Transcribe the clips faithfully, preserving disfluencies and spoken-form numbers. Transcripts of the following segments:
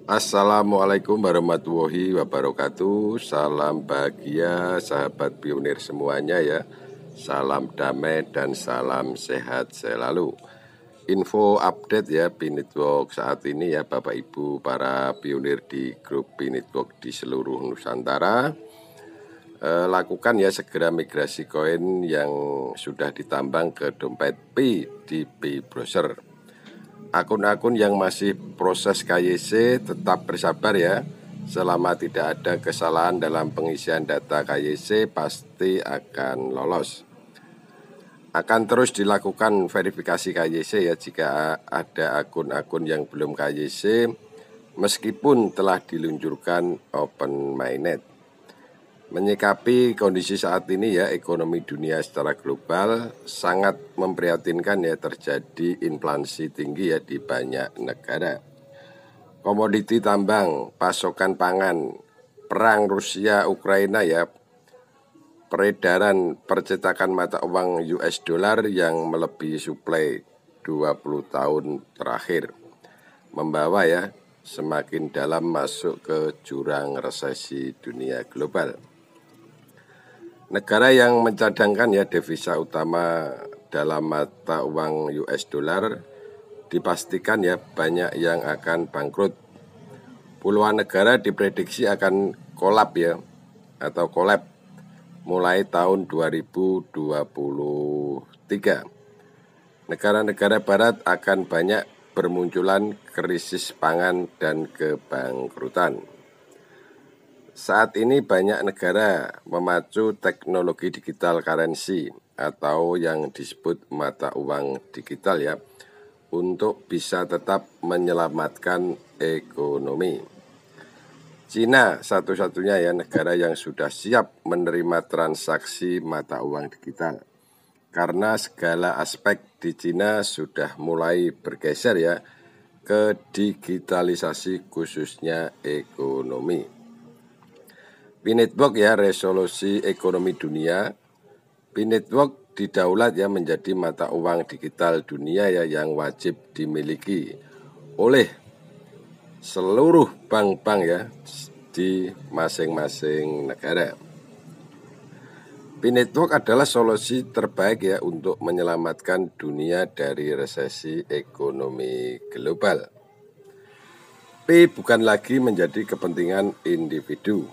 Assalamualaikum warahmatullahi wabarakatuh. Salam bahagia sahabat pionir semuanya ya. Salam damai dan salam sehat selalu. Info update ya Pinitwork saat ini ya Bapak Ibu para pionir di grup Pinitwork di seluruh Nusantara. eh, Lakukan ya segera migrasi koin yang sudah ditambang ke dompet Pi di Pi Browser. Akun-akun yang masih proses K Y C tetap bersabar ya. Selama tidak ada kesalahan dalam pengisian data K Y C pasti akan lolos. Akan terus dilakukan verifikasi K Y C ya jika ada akun-akun yang belum K Y C meskipun telah diluncurkan Open Mainnet. Menyikapi kondisi saat ini ya, ekonomi dunia secara global sangat memprihatinkan ya, terjadi inflasi tinggi ya di banyak negara. Komoditi tambang, pasokan pangan, perang Rusia Ukraina ya, peredaran percetakan mata uang U S dollar yang melebihi suplai dua puluh tahun terakhir membawa ya semakin dalam masuk ke jurang resesi dunia global. Negara yang mencadangkan ya devisa utama dalam mata uang U S dollar dipastikan ya banyak yang akan bangkrut. Puluhan negara diprediksi akan kolap ya atau kolap mulai tahun dua ribu dua puluh tiga. Negara-negara barat akan banyak bermunculan krisis pangan dan kebangkrutan. Saat ini banyak negara memacu teknologi digital currency atau yang disebut mata uang digital ya untuk bisa tetap menyelamatkan ekonomi. Cina satu-satunya ya negara yang sudah siap menerima transaksi mata uang digital karena segala aspek di Cina sudah mulai bergeser ya ke digitalisasi khususnya ekonomi. Pinitwork ya resolusi ekonomi dunia. Pinitwork didaulat ya menjadi mata uang digital dunia ya yang wajib dimiliki oleh seluruh bank-bank ya di masing-masing negara. Pinitwork adalah solusi terbaik ya untuk menyelamatkan dunia dari resesi ekonomi global. P bukan lagi menjadi kepentingan individu.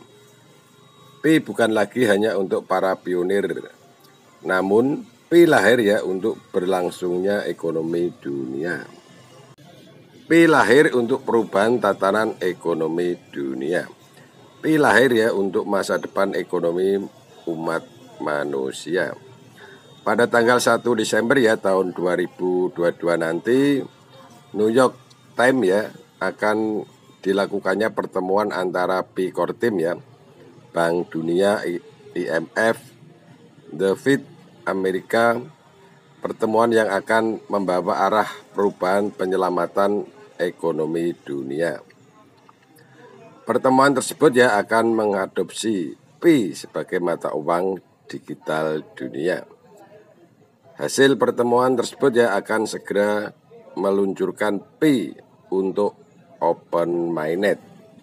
P bukan lagi hanya untuk para pionir, namun P lahir ya untuk berlangsungnya ekonomi dunia. P lahir untuk perubahan tatanan ekonomi dunia. P lahir ya untuk masa depan ekonomi umat manusia. Pada tanggal satu Desember ya tahun dua ribu dua puluh dua nanti, New York Times ya akan dilakukannya pertemuan antara P Core Team ya, Bank Dunia, I M F, The Fed Amerika, pertemuan yang akan membawa arah perubahan penyelamatan ekonomi dunia. Pertemuan tersebut ya akan mengadopsi P sebagai mata uang digital dunia. Hasil pertemuan tersebut ya akan segera meluncurkan P untuk Open Mainnet.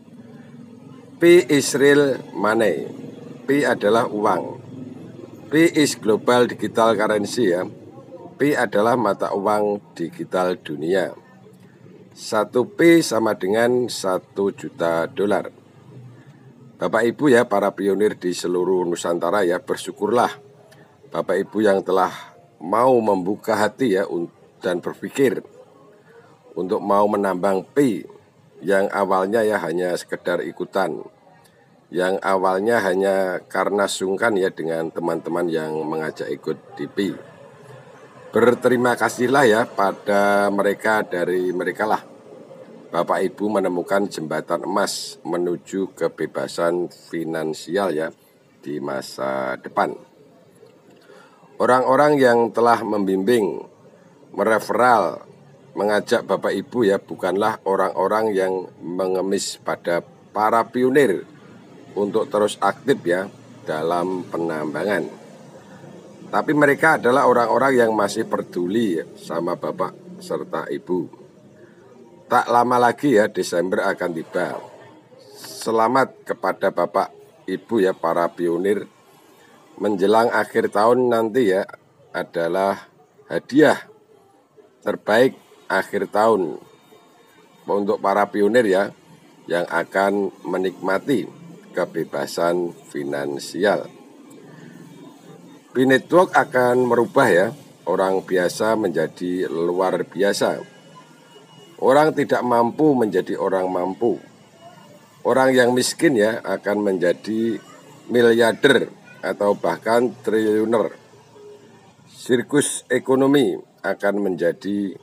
P is real money. P adalah uang. P is global digital currency ya. P adalah mata uang digital dunia. Satu P sama dengan satu juta dolar. Bapak Ibu ya para pionir di seluruh Nusantara ya, bersyukurlah Bapak Ibu yang telah mau membuka hati ya dan berpikir untuk mau menambang P yang awalnya ya hanya sekedar ikutan, yang awalnya hanya karena sungkan ya dengan teman-teman yang mengajak ikut di P. Berterima kasihlah ya pada mereka, dari mereka lah Bapak Ibu menemukan jembatan emas menuju kebebasan finansial ya di masa depan. Orang-orang yang telah membimbing, mereferal, mengajak Bapak Ibu ya bukanlah orang-orang yang mengemis pada para pionir untuk terus aktif ya dalam penambangan. Tapi mereka adalah orang-orang yang masih peduli sama Bapak serta Ibu. Tak lama lagi ya, Desember akan tiba. Selamat kepada Bapak Ibu ya, para pionir. Menjelang akhir tahun nanti ya, adalah hadiah terbaik akhir tahun untuk para pionir ya, yang akan menikmati kebebasan finansial. B-Network akan merubah ya, orang biasa menjadi luar biasa. Orang tidak mampu menjadi orang mampu. Orang yang miskin ya akan menjadi miliarder atau bahkan triliuner. Sirkus ekonomi akan menjadi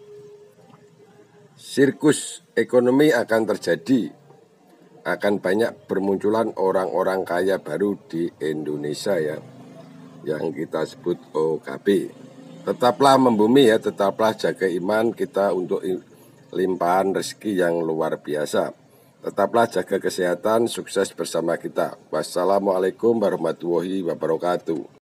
sirkus ekonomi akan terjadi. Akan banyak bermunculan orang-orang kaya baru di Indonesia ya, yang kita sebut O K B. Tetaplah membumi ya, tetaplah jaga iman kita untuk limpahan rezeki yang luar biasa. Tetaplah jaga kesehatan, sukses bersama kita. Wassalamualaikum warahmatullahi wabarakatuh.